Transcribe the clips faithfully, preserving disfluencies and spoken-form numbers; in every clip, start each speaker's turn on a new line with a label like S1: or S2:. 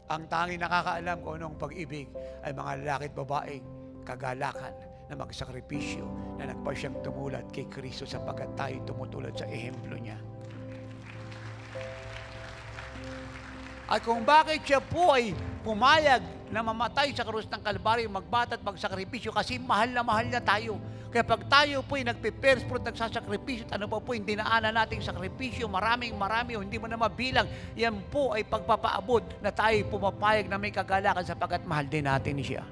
S1: Ang tanging nakakaalam kung anong pag-ibig ay mga lalaki at babaeng kagalakan na magsakripisyo na nagpa siyang tumulad kay Kristo sapagkat tayo tumutulad sa ehemplo niya. At kung bakit siya po ay pumayag na mamatay sa krus ng Kalbaryo, magbata at magsakripisyo kasi mahal na mahal na tayo. Kaya pag tayo po ay nagpe-first fruit, nagsasakripisyo, ano pa po yung dinaanan nating sakripisyo, maraming marami o hindi mo na mabilang, yan po ay pagpapaabot na tayo pumapayag na may kagalakan sapagkat mahal din natin siya.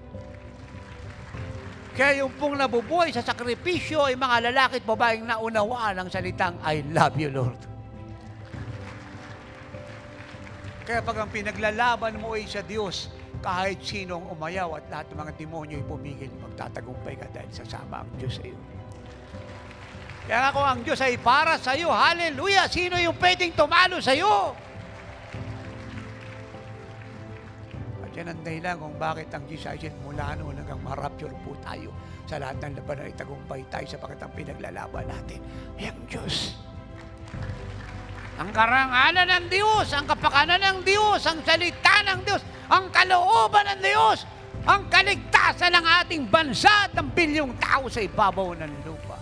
S1: Kaya yung pong nabubuhay sa sakripisyo ay mga lalaki at babaeng naunawaan ang salitang, I love you, Lord. Kaya pag ang pinaglalaban mo ay sa Diyos, kahit sinong umayaw at lahat ng mga demonyo ay pumigil, magtatagumpay ka dahil sasama ang Diyos sa iyo. Kaya ako ang Diyos ay para sa iyo. Hallelujah! Sino yung pwedeng tumalo sa iyo? At yan ang dahilan kung bakit ang Diyos ay mula noon hanggang ma-rapture po tayo. Sa lahat ng laban ay tagumpay tayo sapagkat ang pinaglalaban natin ay ang Diyos. Ang karangalan ng Diyos, ang kapakanan ng Diyos, ang salita ng Diyos, ang kalooban ng Diyos, ang kaligtasan ng ating bansa at ng bilyong tao sa ibabaw ng lupa.